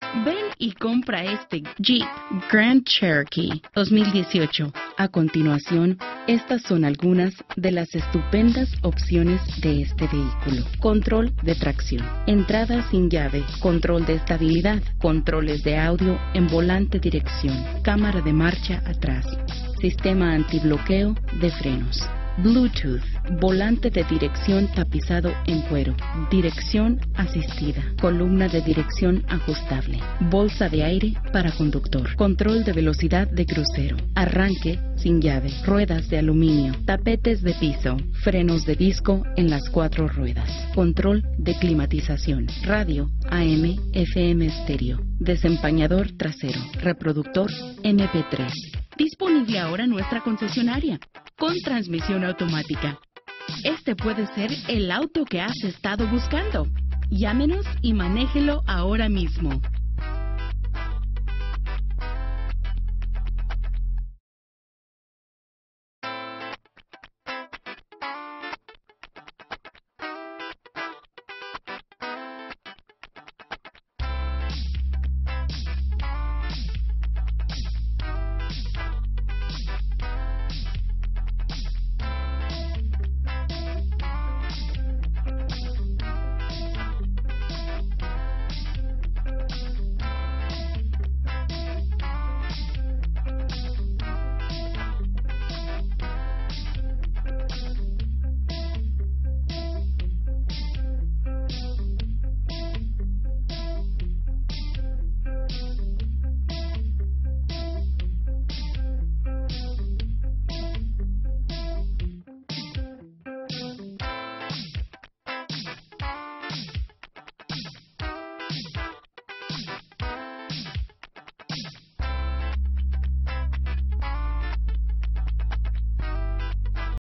Ven y compra este Jeep Grand Cherokee 2018. A continuación, estas son algunas de las estupendas opciones de este vehículo. Control de tracción, entrada sin llave, control de estabilidad, controles de audio en volante dirección, cámara de marcha atrás, sistema antibloqueo de frenos, Bluetooth, volante de dirección tapizado en cuero, dirección asistida, columna de dirección ajustable, bolsa de aire para conductor, control de velocidad de crucero, arranque sin llave, ruedas de aluminio, tapetes de piso, frenos de disco en las 4 ruedas, control de climatización, radio AM, FM estéreo, desempañador trasero, reproductor MP3. Disponible ahora en nuestra concesionaria, con transmisión automática. Este puede ser el auto que has estado buscando. Llámenos y manéjelo ahora mismo.